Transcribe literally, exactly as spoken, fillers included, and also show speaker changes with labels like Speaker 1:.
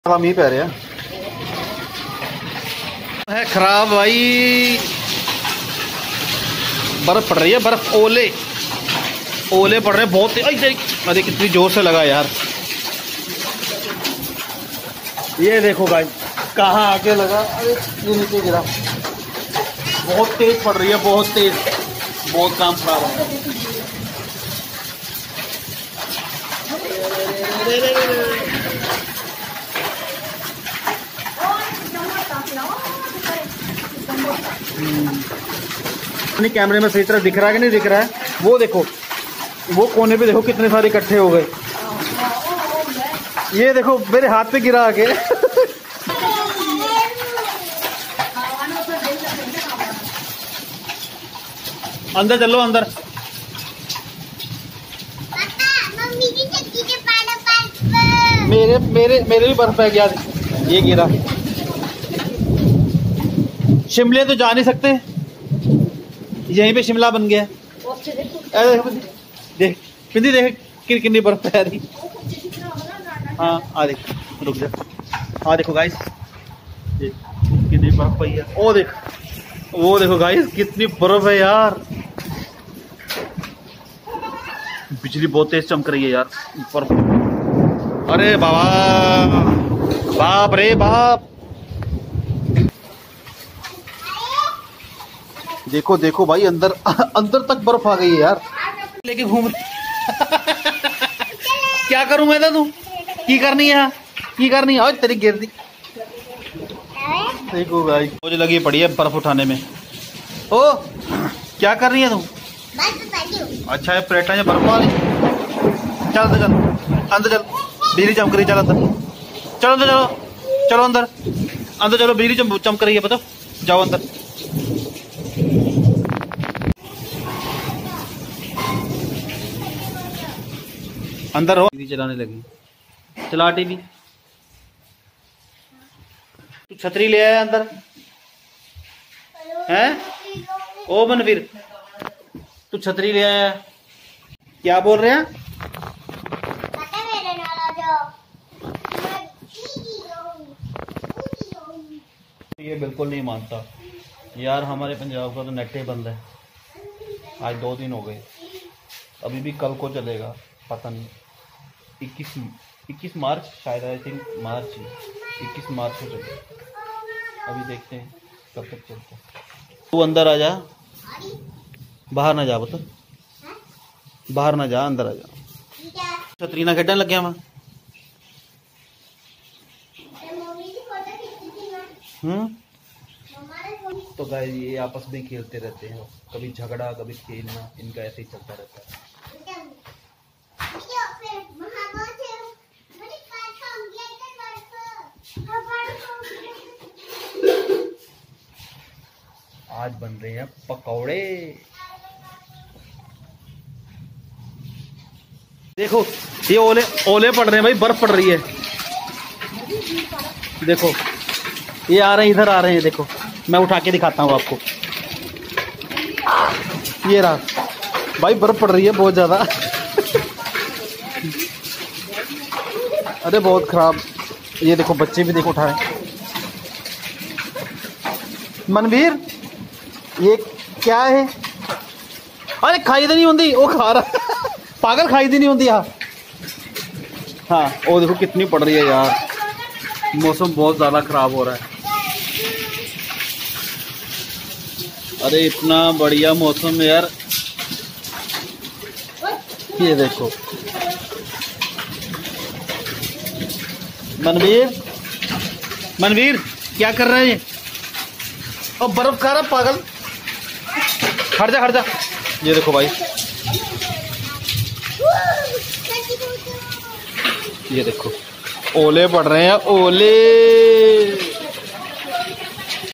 Speaker 1: मीह पै रहा है खराब भाई। बर्फ पड़ रही है, बर्फ ओले ओले पड़ रहे हैं बहुत। अरे कितनी जोर से लगा यार। ये देखो भाई कहाँ आके लगा। अरे ये नीचे गिरा। बहुत तेज पड़ रही है, बहुत तेज। बहुत काम खराब है। अपने कैमरे में सही तरह दिख रहा है कि नहीं दिख रहा है? वो देखो, वो कोने पे देखो कितने सारे इकट्ठे हो गए। ये देखो मेरे हाथ पे गिरा आके। अंदर चलो अंदर। मेरे मेरे मेरे भी बर्फ है क्या? ये गिरा। शिमले तो जा नहीं सकते, यहीं पे शिमला बन गया। देख पिंदी देख कितनी बर्फ है रही। हाँ आ देख, रुक जा। हाँ देखो गाइस कितनी बर्फ पई है। ओ देख, वो देखो गाइस कितनी बर्फ है यार। बिजली बहुत तेज चमक रही है यार ऊपर। अरे बाबा, बाप रे बाप। देखो देखो भाई अंदर अंदर तक बर्फ आ गई है यार। लेके घूम रहे। क्या करूं मैं? तू की करनी है? की करनी है? तेरी गिर दी। देखो भाई मुझे लगी पड़ी है बर्फ उठाने में। ओ क्या कर रही है तू? अच्छा है प्लेटा में बर्फ आ रही। चल अंदर चल, अंदर चल। बिजली चमक रही। चल अंदर चलो, अंदर चलो, चलो अंदर अंदर चलो। बिजली चमक रही है पता। जाओ अंदर। अंदर हो। टीवी चलाने लगी। चला टीवी। तू छतरी ले आया अंदर हैं? ओ मनवीर तू छतरी ले आया। क्या बोल रहे हैं? ये बिल्कुल नहीं मानता यार। हमारे पंजाब का तो नेट ही बंद है। आज दो दिन हो गए, अभी भी कल को चलेगा पता नहीं। इक्कीस इक्कीस मार्च शायद, आई थिंक मार्च इक्कीस मार्च को चलेगा। अभी देखते हैं कब तक चलता है। तू अंदर आ जा, बाहर ना जा। बता बाहर ना जा, अंदर आ जा। छतरी ना खेडन लगे वहां। हम्म तो गाइस ये आपस में खेलते रहते हैं, कभी झगड़ा कभी खेलना, इनका ऐसे ही चलता रहता है। आज बन रहे हैं पकौड़े। देखो ये ओले ओले पड़ रहे हैं भाई, बर्फ पड़ रही है। देखो ये आ रहे हैं, इधर आ रहे हैं। देखो मैं उठा के दिखाता हूँ आपको। ये रहा भाई, बर्फ पड़ रही है बहुत ज्यादा। अरे बहुत खराब। ये देखो बच्चे भी देखो उठाए। मनवीर ये क्या है? अरे खाई तो नहीं होती। वो खा रहा। पागल खाई तो नहीं होती। हाँ हाँ वो देखो कितनी पड़ रही है यार। मौसम बहुत ज्यादा खराब हो रहा है। अरे इतना बढ़िया मौसम है यार। ये देखो मनवीर, मनवीर क्या कर रहे हैं? और बर्फ खा रहा पागल। हट जा हट जा। ये देखो भाई, ये देखो ओले पड़ रहे हैं, ओले।